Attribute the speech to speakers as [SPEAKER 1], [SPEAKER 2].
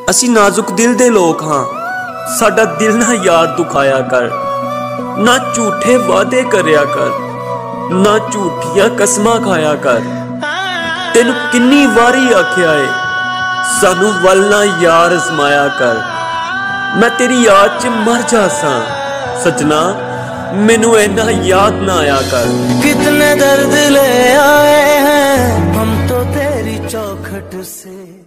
[SPEAKER 1] असी नाजुक दिल दे लोग हाँ, साडा दिल ना यार दुखाया कर, ना झूठे वादे करया कर, ना झूठिया कसमां खाया कर। तेनू किन्नी वारी आख्या है सानू वल ना यार अजमाया कर। मैं तेरी याद च मर जासा सजना, मैनू इन्ना याद ना आया कर।
[SPEAKER 2] कितने दर्द ले आए हैं हम तो तेरी चौखट से।